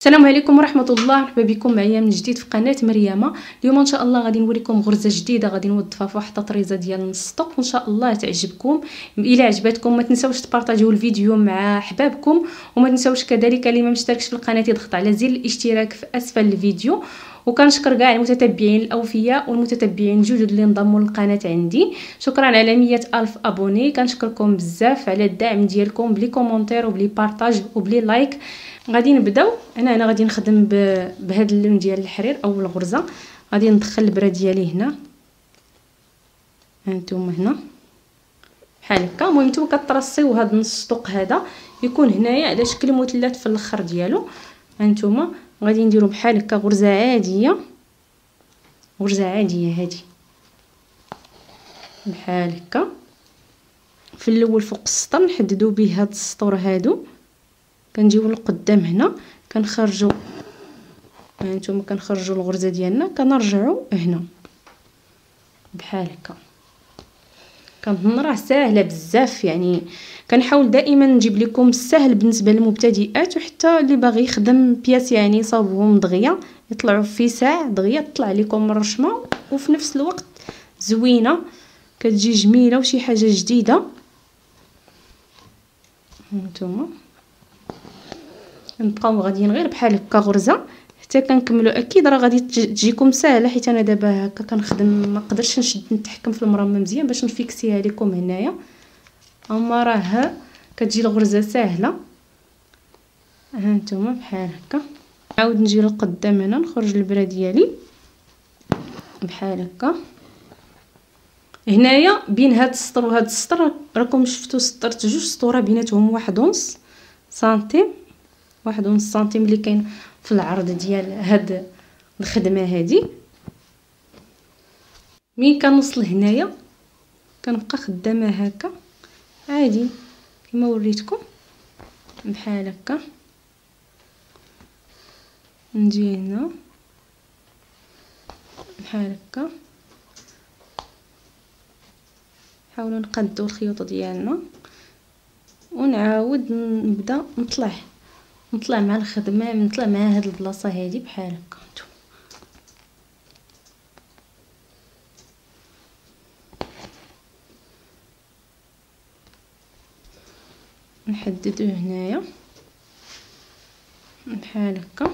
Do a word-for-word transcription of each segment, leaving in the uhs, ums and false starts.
السلام عليكم ورحمه الله. مرحبا بكم معايا من جديد في قناه مريمه. اليوم ان شاء الله غادي نوريكم غرزه جديده غادي نوظفها في واحد الطريزه ديال نص طوق، وان شاء الله تعجبكم. الا عجبتكم ما تنساوش تبارطاجيو الفيديو مع احبابكم، وما تنساوش كذلك اللي ما مشتركش في القناه يضغط على زر الاشتراك في اسفل الفيديو. وكنشكر كاع المتتبعين الاوفياء والمتتبعين الجدد اللي انضموا للقناه عندي. شكرا على مية الف ابوني، كنشكركم بزاف على الدعم ديالكم بلي كومونتير وبلي بارطاج وبلي لايك. غادي نبداو. انا انا غادي نخدم بهذا اللون ديال الحرير او الغرزه. غادي ندخل البره ديالي هنا، هانتوما هنا بحال هكا. المهم نتوما كطرصيو هذا النص طوق هذا يكون هنايا على شكل مثلث في الاخر ديالو. هانتوما غادي نديرو بحال هكا غرزه عاديه، غرزه عاديه هذه بحال هكا. في الاول فوق السطر نحددو به هاد السطور هادو، كنجيو للقدام هنا كنخرجوا هانتوما كنخرجوا الغرزه ديالنا كنرجعوا هنا بحال هكا. كنظن راه ساهله بزاف، يعني كنحاول دائما نجيب لكم السهل بالنسبه للمبتدئات وحتى اللي باغي يخدم بياس يعني صابهم دغيا يطلعوا في ساعه دغيا تطلع لكم الرشمه، وفي نفس الوقت زوينه كتجي جميله وشي حاجه جديده. هانتوما نبقاو غاديين غير بحال هكا غرزه حتى كنكملوا. اكيد راه غادي تجيكم ساهله حيت انا دابا هكا كنخدم ما نقدرش نشد نتحكم في المرمى مزيان باش نفيكسيها لكم هنايا، اما راه كتجي الغرزه ساهله. هانتوما بحال هكا. نعاود نجي للقدام هنا نخرج البره ديالي بحال هكا. هنايا بين هاد السطر وهاد السطر راكم شفتوا سطرت جوج سطوره بيناتهم واحد ونص سنتيم، واحد ونص سنتيم اللي كاين في العرض ديال هاد الخدمه هادي. مين كنوصل هنايا كنبقى خدامه هكا عادي كما وريتكم بحال هكا. نجي هنا بحال هكا، نحاولوا نقادو الخيوط ديالنا ونعاود نبدا نطلع نطلع مع الخدمه، نطلع مع هاد البلاصه هادي بحال هكا. نحددو هنايا بحال هكا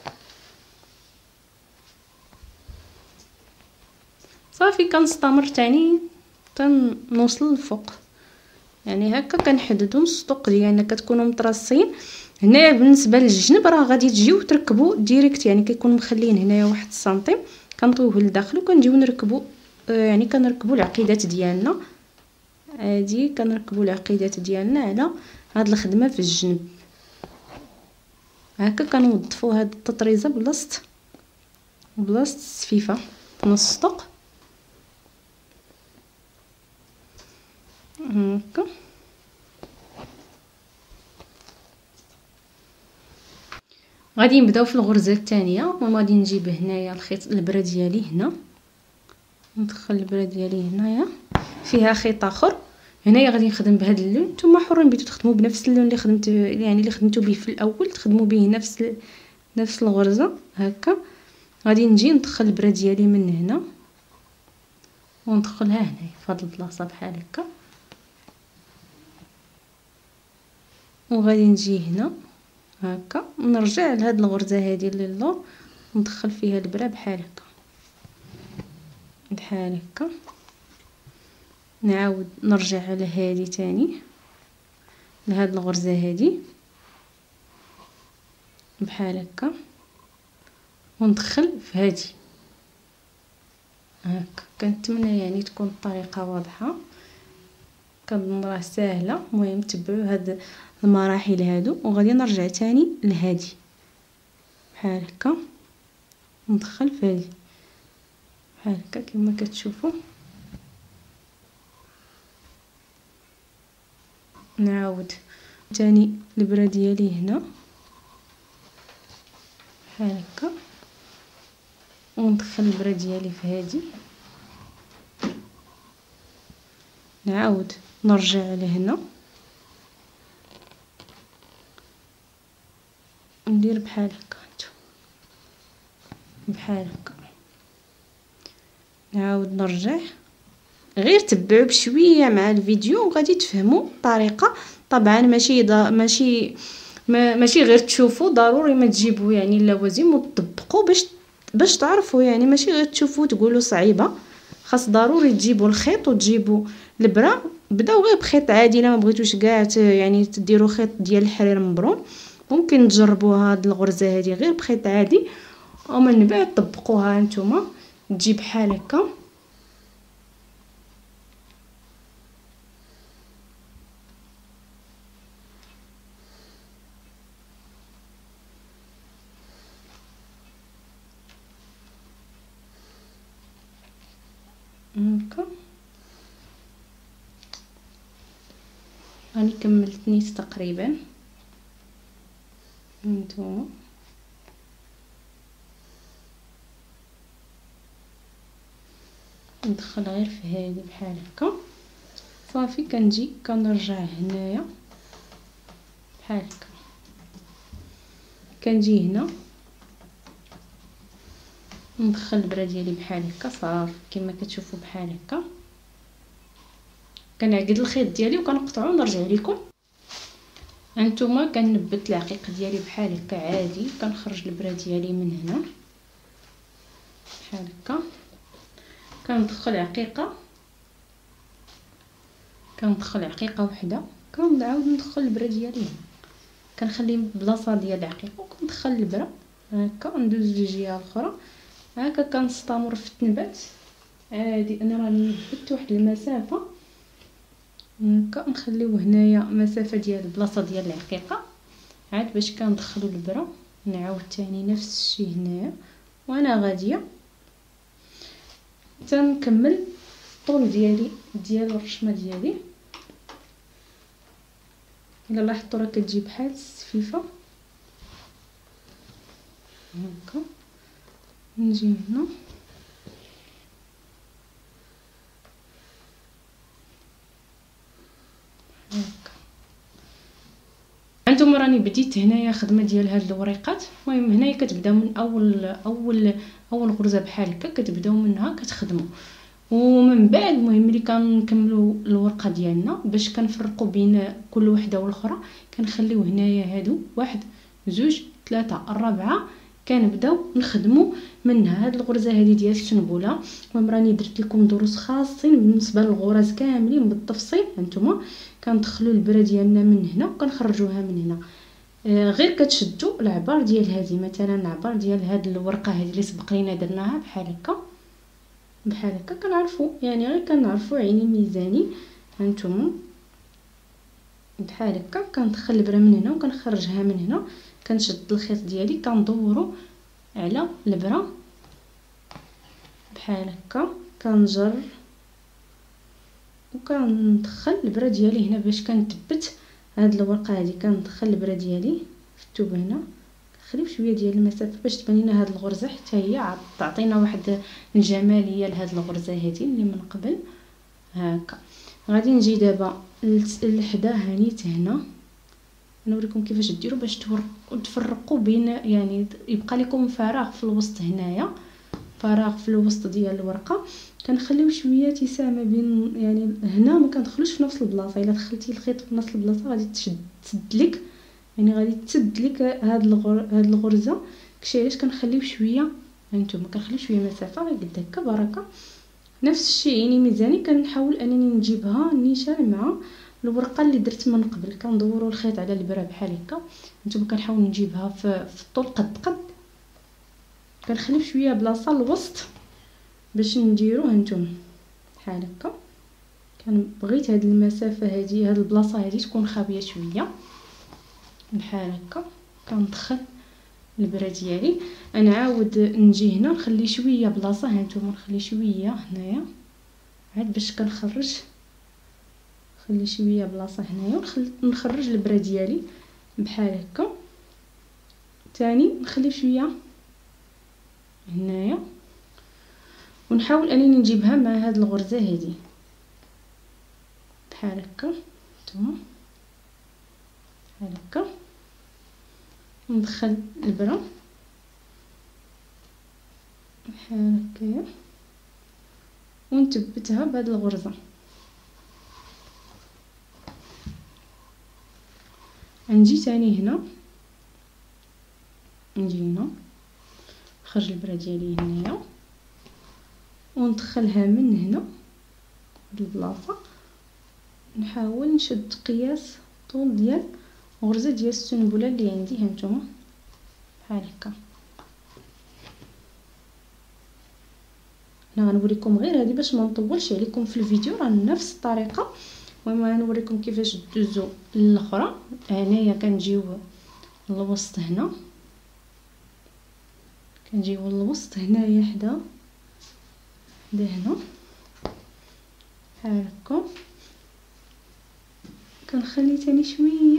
صافي. كنستمر تاني تنوصل للفوق، يعني هكا كنحددو نص طوق ديالنا كتكونوا مترصين. هنايا بالنسبه للجنب راه غادي تجيو تركبوا ديريكت، يعني كيكون مخلين هنايا واحد سنتيم كنطويوه لداخل وكنجيو نركبوا، يعني كنركبوا العقيدات ديالنا عادي. كنركبوا العقيدات ديالنا على هاد الخدمه في الجنب هكا. كنوظفوا هاد التطريزه بلاصه بلاصه السفيفه في نص طوق هكا. غادي نبداو في الغرزه الثانيه، وغادي نجيب هنايا الخيط البره ديالي هنا، ندخل البره ديالي هنايا فيها خيط اخر. هنايا غادي نخدم بهذا اللون، نتوما حرين بغيتو تخدموا بنفس اللون اللي خدمت يعني اللي خدمتو به في الاول تخدموا به نفس نفس الغرزه هكا. غادي نجي ندخل البره ديالي من هنا وندخلها هنايا في هذه البلاصه بحال هكا، وغادي نجي هنا هكا نرجع لهاد الغرزه هذه للور وندخل فيها البره بحال هكا بحال هكا. نعاود نرجع على هذه تاني لهاد الغرزه هذه بحال هكا وندخل في هذه هكا. كنتمنى يعني تكون الطريقه واضحه، كنظن راه ساهله. المهم تبعوا هاد المراحل هادو وغادي نرجع تاني لهادي بحال هكا ندخل في هذه بحال هكا كما كتشوفوا. نعاود تاني البره ديالي هنا بحال هكا وندخل البره ديالي في هذه، نعاود نرجع لهنا ندير بحال هكا هانتوما بحال هكا. نعاود نرجع، غير تبعوا بشويه مع الفيديو وغادي تفهموا الطريقه. طبعا ماشي دا ماشي ما ماشي غير تشوفوا، ضروري ما تجيبوا يعني اللوازم وتطبقوا باش باش تعرفوا، يعني ماشي غير تشوفوا تقولوا صعيبه. خاص ضروري تجيبوا الخيط وتجيبوا البرا. بداو غير بخيط عادي، الا ما بغيتوش كاع يعني تديروا خيط ديال الحرير مبرون، ممكن تجربوا هاد الغرزه هذه غير بخيط عادي ومن بعد طبقوها نتوما. تجي بحال هكا هكا. راني كملت نيت تقريبا هانتوما. ندخل غير في هذه بحال هكا صافي. كنجي كنرجع هنايا بحال هكا، كنجي هنا ندخل البرا ديالي بحال هكا صافي كما كتشوفوا بحال هكا. كنعقد الخيط ديالي وكنقطعو ونرجع لكم. هانتوما كنبت العقيق ديالي بحال هكا عادي. كنخرج البرا ديالي من هنا بحال هكا، كندخل عقيقه كندخل عقيقه وحده، كنعاود ندخل البرا ديالي هنا، كنخلي بلاصه ديال العقيقه وكندخل البرا هكا. ندوز للجهه الاخرى هكا. كنستمر في التنبات عادي. انا راني نبت واحد المسافه هكا، نخليو هنايا مسافه ديال البلاصه ديال العقيقه عاد باش كندخلوا البرا. نعاود تاني نفس الشيء هنايا وانا غاديه تنكمل الطول ديالي ديال الرشمه ديالي. الا لاحظتوا راه كتجي بحال السفيفه هكا. نجي هنا هكا. انتم راني بديت هنايا خدمه ديال هاد الوريقات. المهم هنايا كتبداو من اول اول اول غرزه بحال هكا، كتبداو منها كتخدموا. ومن بعد المهم ملي كنكملوا الورقه ديالنا باش كنفرقوا بين كل وحده والاخرى، كنخليو هنايا هادو واحد جوج ثلاثه الرابعه كنبداو نخدموا منها هاد الغرزه هذه ديال السنبله. المهم راني درت لكم دروس خاصين بالنسبه للغرز كاملين بالتفصيل. هانتوما كندخلوا البره ديالنا من هنا وكنخرجوها من هنا. آه غير كتشدوا العبار ديال هذه، مثلا العبار ديال هاد الورقه هذه اللي سبق لينا درناها بحال هكا بحال هكا. كنعرفوا يعني غير كنعرفوا عيني ميزاني. هانتوما بحال هكا كندخل البره من هنا وكنخرجها من هنا. كنشد الخيط ديالي كندورو على البره بحال هكا، كنجر وكندخل البره ديالي هنا باش كنثبت هاد الورقه هذه. كندخل البره ديالي في الثوب هنا، نخليو شويه ديال المسافه باش تبان لنا هاد الغرزه حتى هي تعطينا واحد الجماليه لهاد الغرزه هذه اللي من قبل هكا. غادي نجي دابا لحداها نيت هنا نوريكم كيفاش ديروا باش تفرقوا بين، يعني يبقى لكم فراغ في الوسط هنايا، فراغ في الوسط ديال الورقه. كنخليو شويه اتساع ما بين، يعني هنا ما كندخلوش في نفس البلاصه. الا دخلتي الخيط في نفس البلاصه غادي تشد تسد لك، يعني غادي تسد لك هاد الغر... هاد الغرزه. كشي علاش كنخليو شويه، هانتوما كنخليو شويه مسافه غير قد هكا بركه. نفس الشيء يعني ميزاني كنحاول انني نجيبها نيشان مع الورقه اللي درت من قبل. كندوروا الخيط على البره بحال هكا. نتوما كنحاول نجيبها في, في الطول قد قد. كنخلي شويه بلاصه الوسط باش نديرو هانتوما بحال هكا. كان بغيت هاد المسافه هذه هاد البلاصه هذه تكون خابيه شويه بحال هكا. كندخل البره ديالي، نعاود نجي هنا نخلي شويه بلاصه. هانتوما نخلي شويه هنايا عاد باش كنخرج، نخلي شويه بلاصه هنايا ونخرج البره ديالي بحال هكا. ثاني نخلي شويه هنايا ونحاول انني نجيبها مع هاد الغرزه هذه بحال هكا. نتوما بحال هكا ندخل البره بحال هكايا ونثبتها بهاد الغرزه. نجي تاني هنا، نجي هنا نخرج البره ديالي هنايا وندخلها من هنا هاد البلاصه، نحاول نشد قياس طول ديال غرزه ديال السنبله اللي عندي. هانتوما بحال هكا. انا غنوريكم غير هذه باش ما نطولش عليكم في الفيديو، راه نفس الطريقه. المهم غنوريكم كيفاش دوزو للاخرى. هنايا كنجيو للوسط، هنا كنجيو للوسط هنايا حدا حدا هنا بحال هكا. كنخلي تاني شويه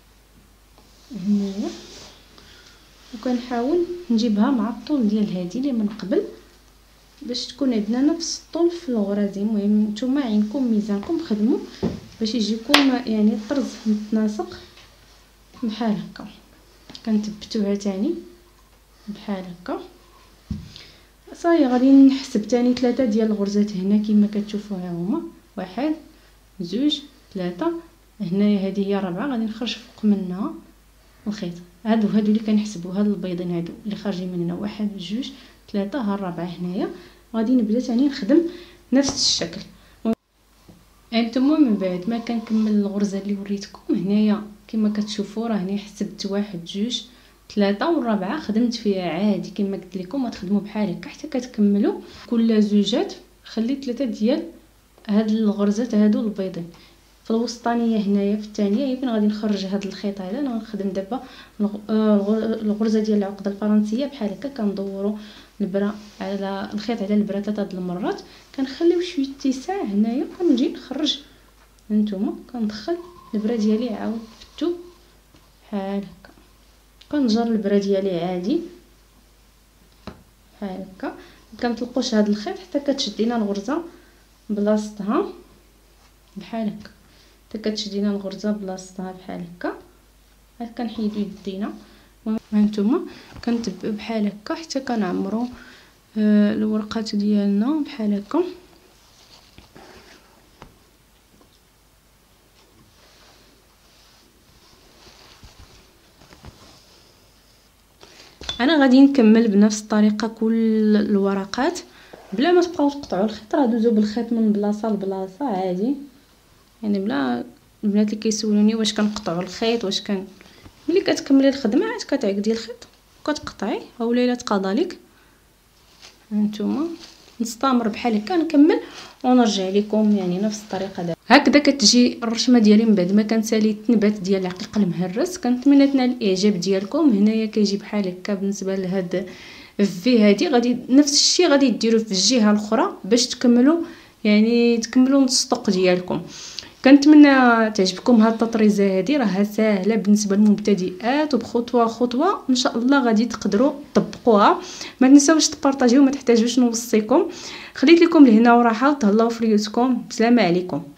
هنايا وكنحاول نجيبها مع الطول ديال هذه اللي من قبل باش تكون عندنا نفس الطول في الغرزه. المهم نتوما عينكم ميزانكم خدموا باش يجيكم يعني الطرز متناسق بحال هكا. كنثبتوها تاني بحال هكا. صاي غادي نحسب تاني ثلاثه ديال الغرزات هنا كما كتشوفوا ها هما، واحد زوج ثلاثه. هنايا هذه هي الرابعه، غادي نخرج فوق منها الخيط. هادو هادو اللي كنحسبوا، هاد البيضين هادو اللي خارجين من هنا، واحد جوج ثلاثه، ها الرابعه هنايا. غادي نبدا تاني نخدم نفس الشكل. هانتوما من بعد ما كنكمل الغرزه اللي وريتكم هنايا كما كتشوفوا، راه هنا حسبت واحد جوج ثلاثه والرابعه خدمت فيها عادي كما قلت لكم. غتخدموا بحال هكا حتى كتكملوا كل زوجات. خليت ثلاثه ديال هاد الغرزات هادو البيضين في الوسطانيه هنايا. في الثانيه يمكن غادي نخرج هاد الخيط هذا. انا غنخدم دابا الغرزه ديال العقده الفرنسيه بحال هكا. كندوروا البره على الخيط على البره ثلاثه د المرات، كنخليو شويه اتساع هنايا ونجي نخرج. هانتوما كندخل البره ديالي عاود فتو بحال هكا. كنجر البره ديالي عادي بحال هكا. كنطلقوش هاد الخيط حتى كتشدينا الغرزه بلاصتها بحال هكا. حتى كتشدينا الغرزه بلاصتها بحال هكا. عاد كنحيدو يدينا. هانتوما كنتبعو بحال هكا حتى كنعمرو آه الورقات ديالنا بحال هكا. انا غادي نكمل بنفس الطريقه كل الورقات بلا ما تبقاو تقطعوا الخيط. راه دوزو بالخيط من بلاصه لبلاصه عادي، يعني بلا البنات اللي كيسولوني واش كنقطعوا الخيط واش كان. ملي كتكملي الخدمه عاد كتعقدي الخيط كتقطعي اولا الا تقاضى لك. هانتوما نستمر بحال هكا نكمل ونرجع لكم يعني نفس الطريقه دابا. هكذا كتجي الرشمه ديالي من بعد ما كنسالي التنبات ديال العقيق المهرس. كنتمنى تنال الاعجاب ديالكم. هنايا كيجي بحال هكا. بالنسبه لهاد في هذه غادي نفس الشيء غادي ديروا في الجهه الاخرى باش تكملوا يعني تكملوا السطوق ديالكم. كنتمنى تعجبكم هاد التطريزه هذه، راها ساهله بالنسبه للمبتدئات وبخطوه خطوه ان شاء الله غادي تقدروا تطبقوها. ما تنساوش تبارطاجيو، ما تحتاجوش نوصيكم. خليت لكم لهنا وراحه وتهلاو في ريوسكم. بسلامه عليكم.